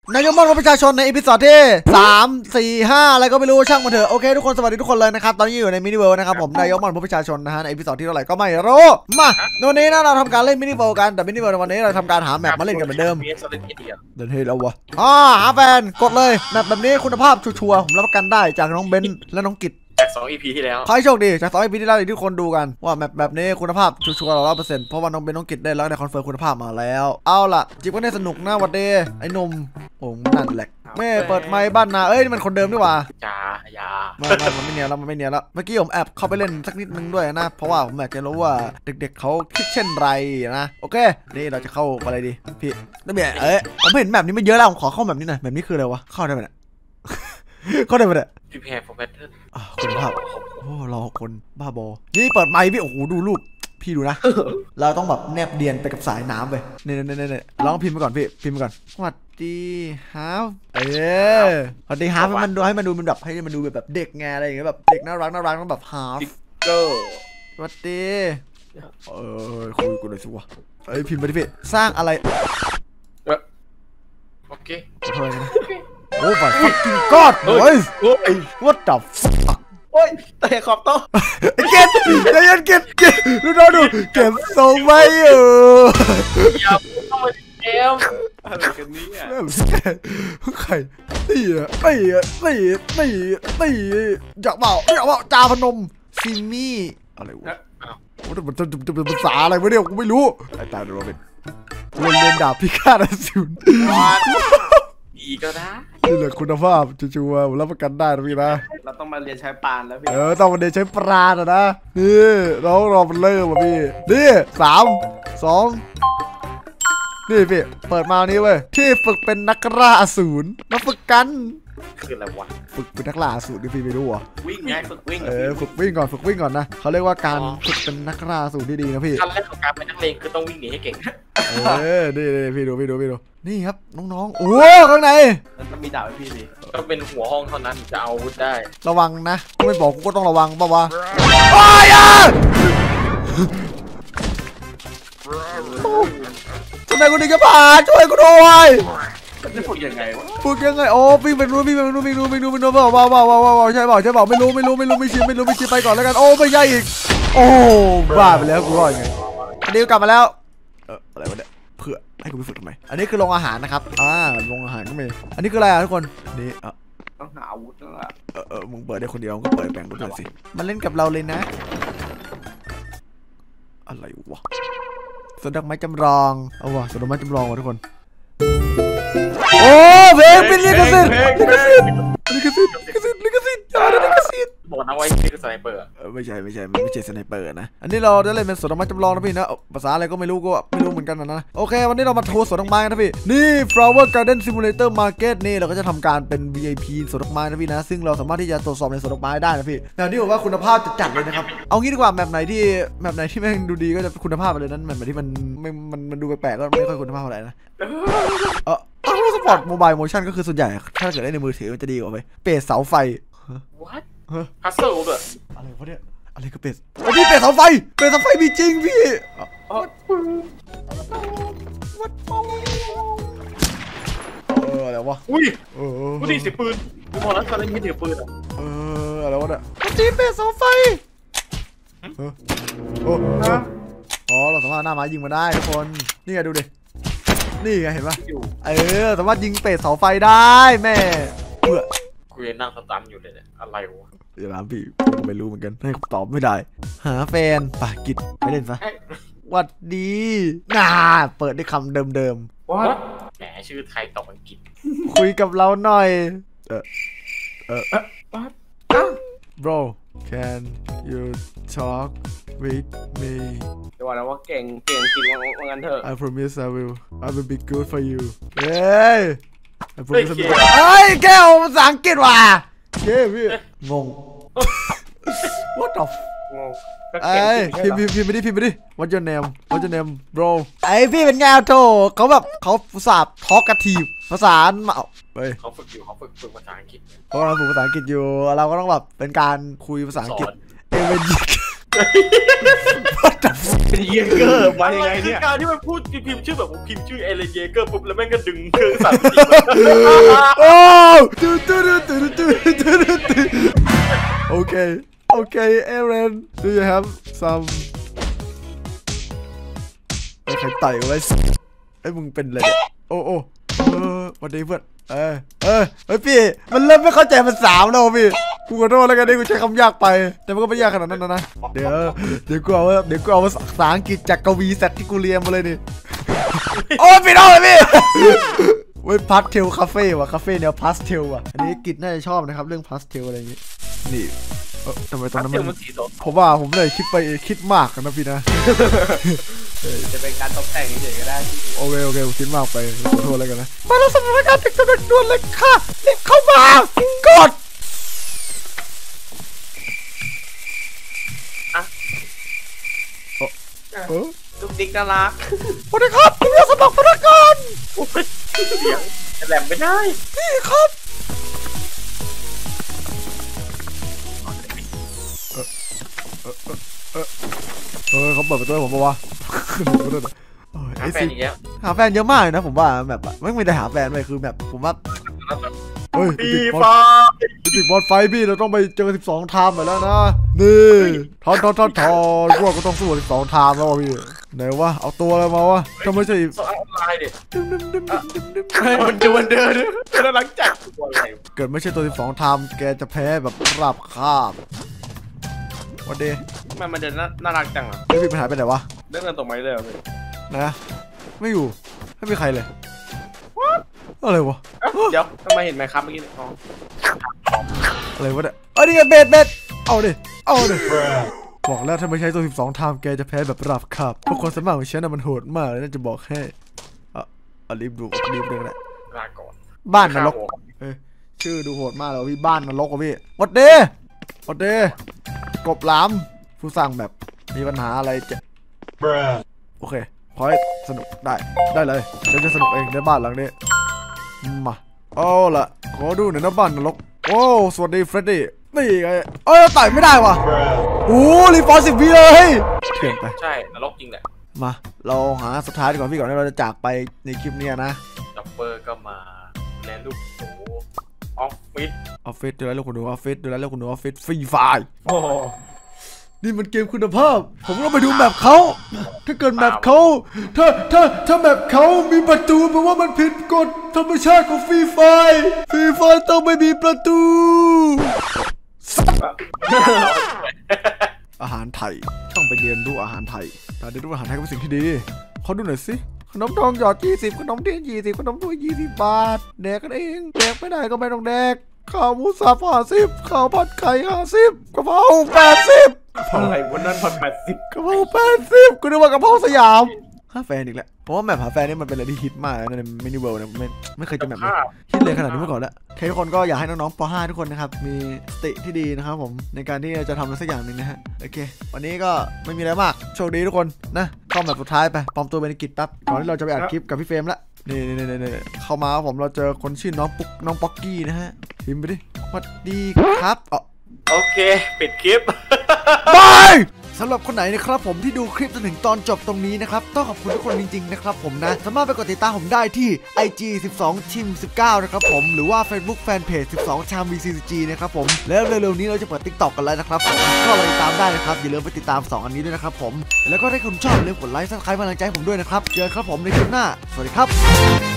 นายกมองประชาชนในอีพิโซดที่3 4 5อะไรก็ไม่รู้ช่างมันเถอะโอเคทุกคนสวัสดีทุกคนเลยนะครับตอนนี้อยู่ในมินิเวิลด์นะครับผมนายกมองประชาชนนะฮะในอีพิโซดที่เท่าไหร่ก็ไม่รู้มาวันนี้นะเราทำการเล่นมินิเวิลด์กันแต่มินิเวิลด์วันนี้เราทำการหาแมปมาเล่นกันเหมือนเดิมเดินเฮ้ยแล้ววะหาแฟนกดเลยแมปแบบนี้คุณภาพชัวร์ผมรับประกันได้จากน้องเบนและน้องกิตจาก2 EP ที่แล้วขอให้โชคดีจาก2 EP ที่แล้วที่คนดูกันว่าแบบนี้คุณภาพชัวร์100%เพราะว่าน้องเบนน้องกิตได้แล้วได้คอนเฟิร์มคุณภาพมาแล้วเอาล่ะจิ๊บก็ได้สนุกนะวันเดย์ไอ้นมโอ้นั่นแหละแม่เปิดไมค์บ้านนาเอ้ยนี่มันคนเดิมดีกว่าจ้ามันไม่เนียนแล้วมันไม่เนียนแล้วเมื่อกี้ผมแอบเข้าไปเล่นสักนิดนึงด้วยนะเพราะว่าผมอยากจะรู้ว่าเด็กๆเขาคิดเช่นไรนะโอเคนี่เราจะเข้าอะไรดีพี่นั่นเบียผมเห็นแบบนี้ไม่เยอะแล้วผมขอเข้าแบบนี้หน่อยแบบนี้คืออะไรวะเข้าได้ไหมเนี่ยเข้าได้ไหมเนี่ยพี่แพรฟอร์แพทเทิร์นคุณภาพโอ้รอคนบ้าบอนี่เปิดไมค์พี่โอ้โหดูรูปพี่ดูนะเราต้องแบบแนบเดียนไปกับสายน้ำไปเนี่ยลองพิมพ์ไปก่อนพี่พิมพ์ไปก่อนสวัสดีฮาฟสวัสดีฮาฟให้มันดูมันแบบให้มันดูแบบเด็กไงอะไรอย่างเงี้ยแบบเด็กน่ารักต้องแบบฮาฟเกอร์สวัสดีคุยกูเลยสิวะพิมพ์ไปดิพี่สร้างอะไรโอเคโอ้my fucking god boys what the fuck โอ้ยแต่ขอบโต๊ะเก็บใจเย็นเก็บดูเก็บทรงไว้อยู่อย่าต้องมาเกมอะไรกันนี้ใครตีอยากเปล่าจาพนมซิมี่อะไรวะมันจะเป็นภาษาอะไรวะเนี่ยกูไม่รู้ไอ้ตาดูเป็นเรียนดาบพิฆาตอสูรอีก็ได้นี่แหละคุณภาพชัวร์รับประกันได้นะพี่นะเราต้องมาเรียนใช้ปานแล้วพี่ต้องมาเรียนใช้ปราณนะนี่น้องรอมันเริ่มมาพี่นี่3 2นี่พี่เปิดมานี้เว้ยที่ฝึกเป็นนักล่าอสูรมาฝึกกันคืออะไรวะฝึกเป็นนักล่าอสูรนี่พี่ไม่รู้อ่ะวิ่งไงฝึกวิ่งฝึกวิ่งก่อนนะเขาเรียกว่าการฝึกเป็นนักล่าอสูรที่ดีนะพี่ขั้นแรกของการเป็นนักเลงคือต้องวิ่งหนีให้เก่งนี่พี่ดูนี่ครับน้องๆโอ้ข้างในมันต้องมีดาบให้พี่ดิต้องเป็นหัวห้องเท่านั้นจะเอาอาวุธได้ระวังนะไม่บอกกูก็ต้องระวังป่าววะโอ้ยทำไมกูถึงจะผ่านช่วยกูด้วยจะฝึกยังไงวะโอ้วิ่งไปนู้นเปล่าใช่เปล่าไม่รู้ไม่ชี้ไปก่อนแล้วกันโอ้ไม่ใช่อีกโอ้บ้าไปแล้วกูรอดไงอันนี้กลับมาแล้วอะไรวะเนี่ยเพื่อให้กูไปฝึกทำไมอันนี้คือโรงอาหารนะครับโรงอาหารก็มีอันนี้คืออะไรทุกคนนี่ต้องหาอาวุธแล้วล่ะมึงเปิดได้คนเดียวก็เปิดแบ่งกูด้วยสิมันเล่นกับเราเลยนะอะไรวะสวนดอกไม้จำลองเอาวะสวนดอกไม้จำลองวะทุกคนโอ้เพลงเป็นลิขสิทธิ์บอกนะว่านี่คือสไนเปอร์ไม่ใช่สไนเปอร์นะอันนี้เราได้เล่นเป็นสวนดอกไม้จำลองนะพี่นะภาษาอะไรก็ไม่รู้เหมือนกันนะโอเควันนี้เรามาทัวร์สวนดอกไม้นะพี่นี่ Flower Garden Simulator Market นี่เราก็จะทำการเป็น VIP สวนดอกไม้นะพี่นะซึ่งเราสามารถที่จะตรวจสอบในสวนดอกไม้ได้นะพี่แต่นี่บอกว่าคุณภาพจัดเลยนะครับเอางี้ดีกว่าแบบไหนที่แม่งดูดีก็จะคุณภาพไปเลยนั้นแบบที่มันดูแปลกๆก็ไม่ค่อยคุณภาพอะไรนะสปอร์ตโมบายโมชั่นก็คือส่วนใหญ่ถ้าเกิดได้ในมือถือมันจะดีกว่าไปเปรตเสาไฟ What ฮัสเซิลด้วยอะไรวะเนี่ยอะไรคือเปรตพี่เปรตเสาไฟมีจริงพี่อะไรวะอุ้ยกูดีเสียปืนกูพอแล้วตอนนี้มีเสียปืนอะไรวะเนี่ยตีเปรตเสาไฟเราสามารถหน้าไม้ยิงมาได้ทุกคนนี่ไงดูดินี่ไงเห็นปะสามารถยิงเปรตเสาไฟได้แม่กูยังนั่งสตันอยู่เลยเนี่ยอะไรวะอย่าถามพี่ไม่รู้เหมือนกันให้ตอบไม่ได้หาแฟนป่ะกิจไปเล่นซะวัดดีเปิดด้วยคำเดิมว่าแหมชื่อไทยตอบอังกฤษคุยกับเราหน่อยbro can you talk with me จะว่าแล้วว่าเก่งจริงว่างั้นเถอะ I promise I will be good for you เฮ้ย I promise เฮ้ยแก้วภาษาอังกฤษว่ะเย้พี่งง what the งงพิมพ์ไปดิ What's your name bro พี่เป็นไงโถเขาแบบเขาภาษาทอล์กกับทีมภาษาเขาฝึกภาษาอังกฤษเขาฝึกภาษาอังกฤษอยู่เราก็ต้องแบบเป็นการคุยภาษาอังกฤษเป็นเยเกอร์มายังไงเนี่ยการที่มันพูดพิมพ์ชื่อแบบผมพิมพ์ชื่อเอเลนเยเกอร์ปุ๊บแล้วแม่งก็ดึงเครื่องสั่นโอ้โอเคโอเคเอเรน do you have some ใครไต่ไว้ไอ้มึงเป็นอะไรโอ้วันนี้เพื่อนเฮ้ยพี่มันเริ่มไม่เข้าใจภาษาแล้วพี่กูขอโทษแล้วกันที่กูใช้คำยากไปแต่มันก็ไม่ยากขนาดนั้นนะเดี๋ยวกูเอาภาษาอังกฤษจากกวีสัตว์ที่กูเรียนมาเลยนี่โอ้พี่น้องเลยพี่เว้ยพาสเทลคาเฟ่ว่ะคาเฟ่แนวพาสเทลว่ะอันนี้กิจน่าจะชอบนะครับเรื่องพาสเทลอะไรอย่างงี้นี่ทำไมตอนนั้นมันผมว่าผมเลยคิดมากนะพี่นะจะเป็นการตกแต่งเฉยๆก็ได้โอเคผมคิดมากไปขอโทษแล้วกันนะมาแล้วสถานการณ์ติดตัวด่วนเลยค่ะรีบเข้ามากดทุกดิ๊กน่ารักสวัสดีครับผมอยากสมัครพนักงานเสียงแหลมไม่ได้พี่ครับเขาเปิดประตูให้ผมปะวะหาแฟนอีกแล้วหาแฟนเยอะมากนะผมว่าแบบไม่ได้หาแฟนเลยคือแบบผมว่าเฮ้ยติดบอลไฟพี่เราต้องไปเจอ12 ไทม์ไปแล้วนะนี่ทอนพวกก็ต้องสู้12 ไทม์แล้วพี่ไหนวะเอาตัวอะไรมาวะทำไมใช่ออนไลน์ดิมันเดินแล้วหลังจากเกิดไม่ใช่ตัว12 ไทม์แกจะแพ้แบบราบคาบวันเดย์มันเดินน่ารักจังอ่ะไม่มีปัญหาไปไหนวะเดินตรงไหนเลยนะไม่อยู่ไม่มีใครเลยอะไรวะเดี๋ยวทำไมเห็นไหมครับเมื่อกี้อ๋ออะไรวะเนี่ยนี่ไงเบ็ดเอาดิบอกแล้วถ้าไม่ใช้ตัว12 ไทม์แกจะแพ้แบบราบคาบพวกคนสมัครของฉันมันโหดมากเลยน่าจะบอกให้รีบเรื่องแหละลาก่อนบ้านนรกชื่อดูโหดมากเลยพี่บ้านนรกอ่ะพี่วัดเดกบหลามผู้สร้างแบบมีปัญหาอะไรจะโอเคขอให้สนุกได้เลยฉันจะสนุกเองในบ้านหลังนี้มาเอาล่ะขอดูหน่อยนะบ้านนรกโอ้สวัสดีเฟรดดี้นี่ไงไต่ไม่ได้ว่ะโอ้รีฟอร์10 วิเลยเถื่อนไปใช่นรกจริงแหละมาเราหาสุดท้ายดีกว่าพี่ก่อนที่เราจะจากไปในคลิปนี้นะจ็อบเปอร์ก็มาแลนลูกหนูออฟฟิศดูแลลูกคุณดูออฟฟิศฟรีไฟล์นี่มันเกมคุณภาพผมต้องไปดูแมปเขาถ้าเกิดแมปเขาถ้าแมปเขามีประตูแปลว่ามันผิดกฎธรรมชาติของฟรีไฟล์ต้องไม่มีประตูอาหารไทยต้องไปเรียนรู้อาหารไทยการเรียนรู้อาหารไทยเป็นสิ่งที่ดีขอดูหน่อยสิขนมทองหยอด20ขนมเทียน20ขนมถ้วย20 บาทแดกกันเองแดกไม่ได้ก็ไม่ต้องแดกข้าวหมูสับ50ข้าวผัดไข่50กะเพรา80 อะไรวันนั้นผัด80 กะเพรา80กูนึกว่ากะเพราสยามหาแฟนอีกแล้วเพราะว่าแมปหาแฟนนี่มันเป็นอะไรที่ฮิตมากในมินิเวิลด์เนี่ยไม่เคยเจอแมปฮิตเลยขนาดนี้มาก่อนแล้วทุกคนก็อยากให้น้องๆป .5 ทุกคนนะครับมีสติที่ดีนะครับผมในการที่จะทำอะไรสักอย่างหนึ่งนะฮะโอเควันนี้ก็ไม่มีอะไรมากโชคดีทุกคนนะเข้าแมปสุดท้ายไปปลอมตัวเป็นกิจแป๊บก่อนที่เราจะไปอัดคลิปกับพี่เฟรมละนี่เข้ามาผมเราเจอคนชื่อน้องป๊อกกี้นะฮะพิมพ์ไปดิสวัสดีครับโอเคปิดคลิปบายสำหรับคนไหนนะครับผมที่ดูคลิปจนถึงตอนจบตรงนี้นะครับต้องขอบคุณทุกคนจริงๆนะครับผมนะสามารถไปกดติดตามผมได้ที่ IG 12 Team 19นะครับผมหรือว่า Facebook Fanpage 12 Charm VCG นะครับผมแล้วเร็วๆนี้เราจะเปิด TikTok กันแล้วนะครับผมก็ไปติดตามได้นะครับอย่าลืมไปติดตาม2อันนี้ด้วยนะครับผมแล้วก็ถ้าคุณชอบอย่าลืมกดไลค์ซับสไครป์กำลังใจผมด้วยนะครับเจอกันครับผมในคลิปหน้าสวัสดีครับ